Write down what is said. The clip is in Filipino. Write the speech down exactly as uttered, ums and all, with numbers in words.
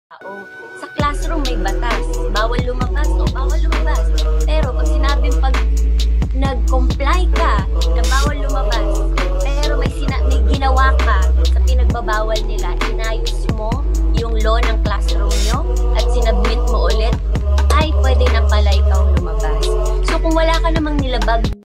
tao. Sa classroom may batas, bawal lumabas o bawal lumabas. Pero pag sinabing pag nag-comply ka na bawal lumabas, pero may, sina may ginawa ka sa pinagbabawal nila, inayos mo yung law ng classroom nyo at sinabmit mo ulit, ay pwede na pala ikaw lumabas. So kung wala ka namang nilabag